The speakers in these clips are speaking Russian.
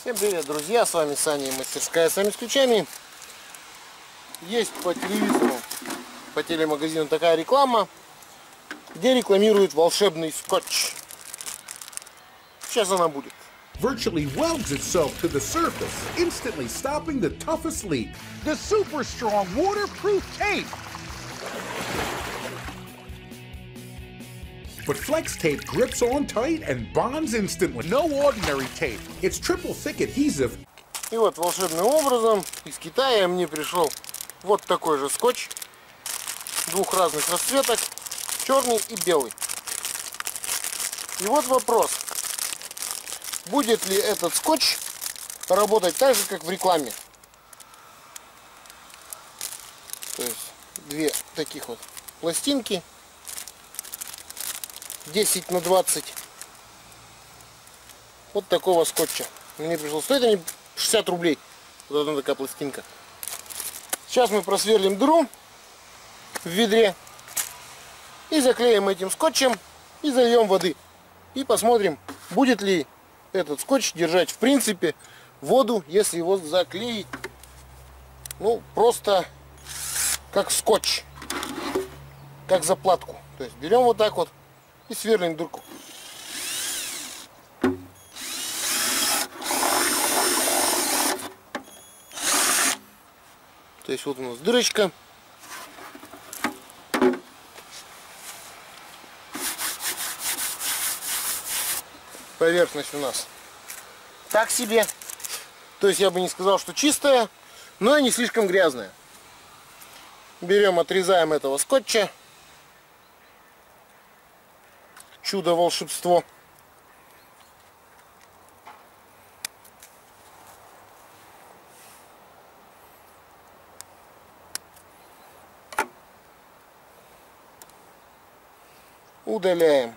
Всем привет, друзья! С вами Саня и мастерская «Сами с ключами». Есть по телевизору, по телемагазину такая реклама, где рекламируют волшебный скотч. Сейчас она будет. Virtually welds itself to the surface, instantly stopping the toughest leak. The super strong waterproof tape. But Flex Tape grips on tight and bonds instantly. No ordinary tape. It's triple thick adhesive. И вот волшебным образом из Китая мне пришел вот такой же скотч двух разных расцветок, черный и белый. И вот вопрос: будет ли этот скотч работать так же, как в рекламе? То есть две таких вот пластинки 10 на 20 вот такого скотча. Мне пришло, стоит они 60 рублей. Вот одна такая пластинка. Сейчас мы просверлим дыру в ведре и заклеим этим скотчем и зальем воды. И посмотрим, будет ли этот скотч держать в принципе воду, если его заклеить, ну, просто как скотч, как заплатку. То есть берем вот так вот и сверлим дырку. То есть вот у нас дырочка. Поверхность у нас так себе. То есть я бы не сказал, что чистая, но и не слишком грязная. Берем, отрезаем этого скотча. Чудо-волшебство. Удаляем.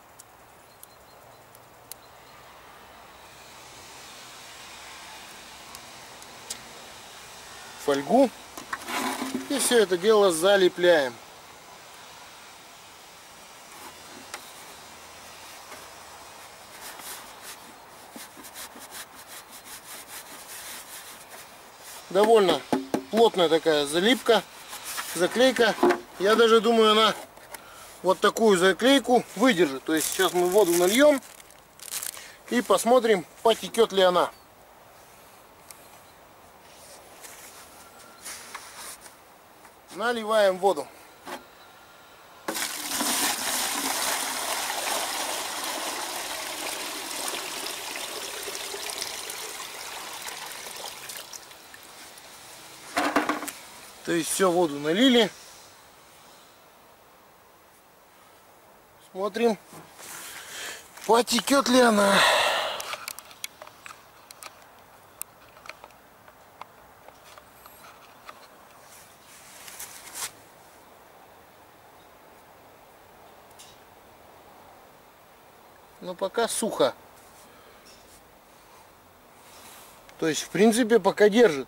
Фольгу. И все это дело залепляем. Довольно плотная такая залипка, заклейка. Я даже думаю, она вот такую заклейку выдержит. То есть сейчас мы воду нальем и посмотрим, потекет ли она. Наливаем воду. То есть все, воду налили. Смотрим, потекет ли она. Но пока сухо. То есть, в принципе, пока держит.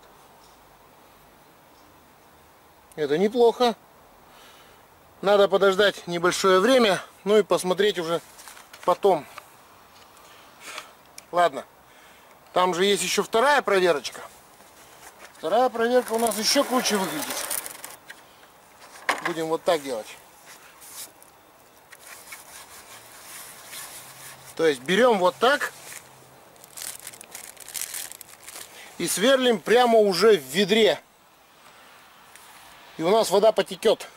Это неплохо. Надо подождать небольшое время, ну и посмотреть уже потом. Ладно. Там же есть еще вторая проверочка. Вторая проверка у нас еще круче выглядит. Будем вот так делать. То есть берем вот так и сверлим прямо уже в ведре. И у нас вода потекет.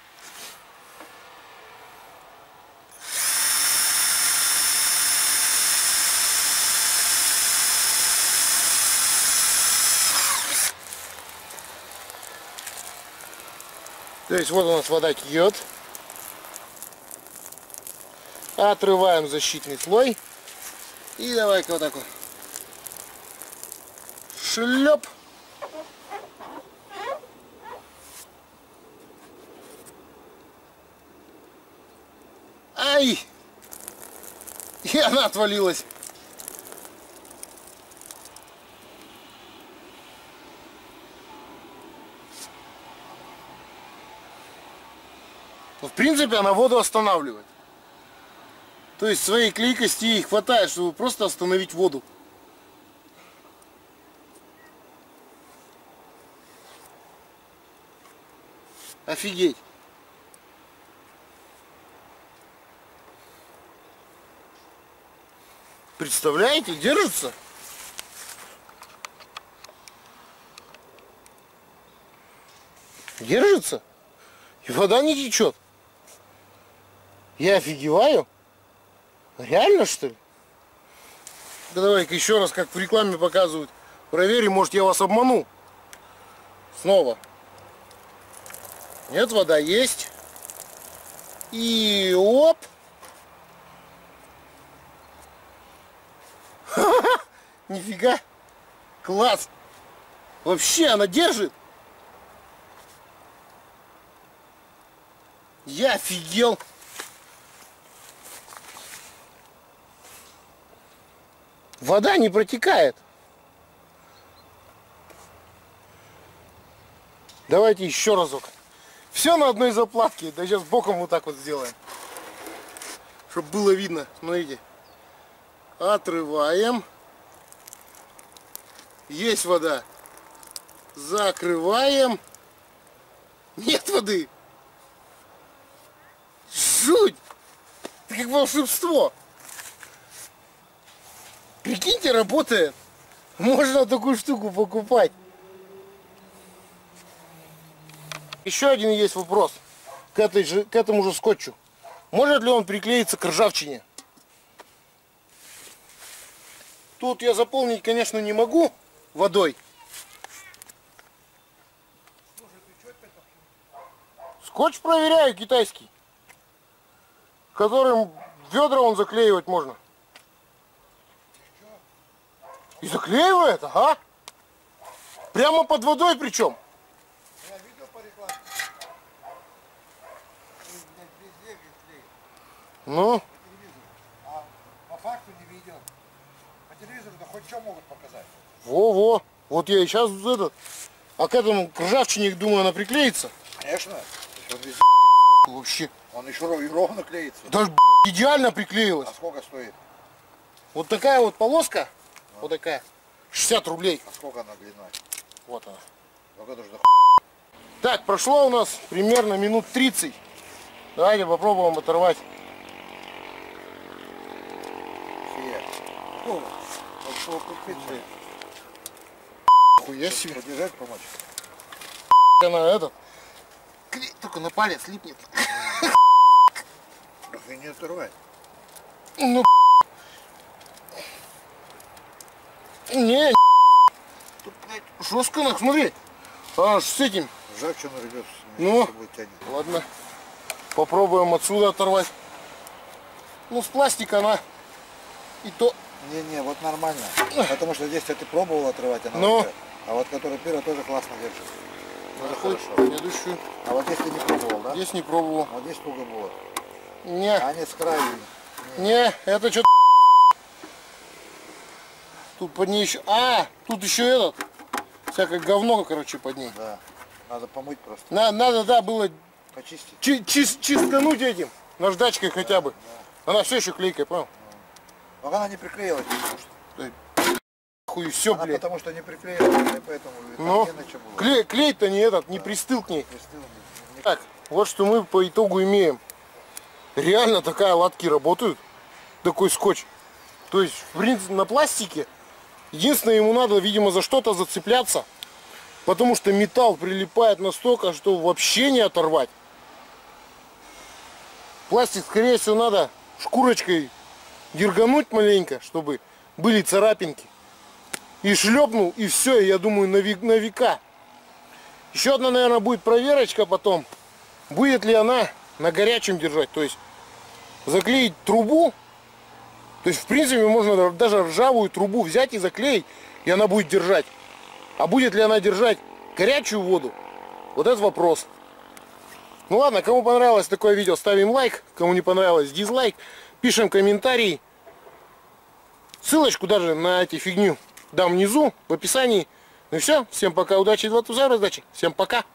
То есть вот у нас вода течет. Отрываем защитный слой. И давай-ка вот так вот. Шлеп. Ай! И она отвалилась. Но, в принципе, она воду останавливает. То есть своей клейкости ей хватает, чтобы просто остановить воду. Офигеть. Представляете, держится. Держится. И вода не течет. Я офигеваю. Реально, что ли? Да давай-ка еще раз, как в рекламе показывают. Проверим, может, я вас обманул. Снова. Нет, вода есть. И оп. Нифига. Класс. Вообще она держит. Я офигел. Вода не протекает. Давайте еще разок. Все на одной заплатке. Да сейчас боком вот так вот сделаем. Чтобы было видно. Смотрите. Отрываем. Есть вода. Закрываем. Нет воды. Жуть. Это как волшебство. Прикиньте, работает. Можно такую штуку покупать. Еще один есть вопрос к этому же скотчу. Может ли он приклеиться к ржавчине? Тут я заполнить, конечно, не могу водой. Скотч проверяю, китайский. Которым ведра он заклеивать можно. И заклеивает, ага. Прямо под водой причем. Я видел по рекламе. Везде клеит. Ну. По телевизору. А по факту не видел. По телевизору-то хоть что могут показать. Во-во. Вот я и сейчас этот. А к этому к ржавчине, думаю, она приклеится. Конечно. Он везде Вообще. Он еще и ровно клеится. Даже, идеально приклеилась. А сколько стоит? Вот такая вот полоска. Вот такая. 60 рублей. А сколько она длиной? Вот она. Ну это же до Так, прошло у нас примерно минут 30. Давайте попробуем оторвать. Хуя себе. Подержать, помочь? Она этот. Только на палец липнет. И не оторвать. Ну, не, тут, блядь, жестко, ну, смотри. Аж с этим. Ржавчину рвет. Ну, тянет. ладно. Попробуем отсюда оторвать. Ну, с пластика она и то. Не, вот нормально. Потому что здесь ты пробовал отрывать, она Ну. вот, а вот которая первая тоже классно держит. Тоже Хоть хорошо. следующую. А вот здесь ты не пробовал, да? Здесь не пробовал. Вот здесь туго было. Не, А они с краю. не, это что? Тут под ней еще. А, тут еще этот. Всякое говно, короче, под ней. Да. Надо помыть просто. Надо, да, было Почистить. чистануть этим. Наждачкой хотя бы. Она все еще клейкая, понял? Но она не приклеилась, потому что. Хуй, все, Она блядь. потому что не приклеилась, и поэтому Ну, там не на чем было. клей-то не этот, не пристыл к ней. Пристыл, не- Так, вот что мы по итогу имеем. Реально такая латки работают. Такой скотч. То есть, в принципе, на пластике. Единственное, ему надо, видимо, за что-то зацепляться. Потому что металл прилипает настолько, что вообще не оторвать. Пластик, скорее всего, надо шкурочкой дергануть маленько, чтобы были царапинки. И шлепнул, и все, я думаю, на века. Еще одна, наверное, будет проверочка потом. Будет ли она на горячем держать. То есть заклеить трубу. То есть, в принципе, можно даже ржавую трубу взять и заклеить, и она будет держать. А будет ли она держать горячую воду? Вот это вопрос. Ну ладно, кому понравилось такое видео, ставим лайк. Кому не понравилось, дизлайк. Пишем комментарий. Ссылочку даже на эти фигню дам внизу, в описании. Ну и все. Всем пока, удачи, 2 туза, раздачи. Всем пока.